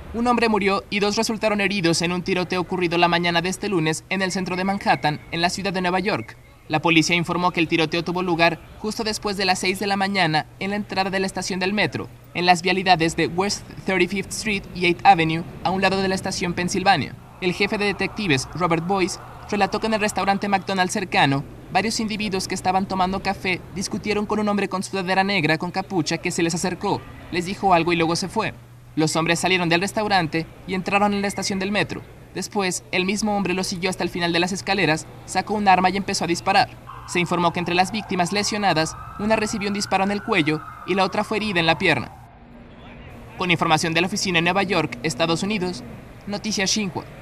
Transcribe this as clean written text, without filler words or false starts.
Un hombre murió y 2 resultaron heridos en un tiroteo ocurrido la mañana de este lunes en el centro de Manhattan, en la ciudad de Nueva York. La policía informó que el tiroteo tuvo lugar justo después de las 6 de la mañana en la entrada de la estación del metro, en las vialidades de West 35th Street y 8th Avenue, a un lado de la estación Pensilvania. El jefe de detectives, Robert Boyce, relató que en el restaurante McDonald's cercano, varios individuos que estaban tomando café discutieron con un hombre con sudadera negra con capucha que se les acercó, les dijo algo y luego se fue. Los hombres salieron del restaurante y entraron en la estación del metro. Después, el mismo hombre los siguió hasta el final de las escaleras, sacó un arma y empezó a disparar. Se informó que entre las víctimas lesionadas, una recibió un disparo en el cuello y la otra fue herida en la pierna. Con información de la oficina en Nueva York, Estados Unidos, Noticias Xinhua.